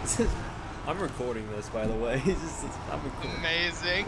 I'm recording this, by the way. I'm recording. Amazing.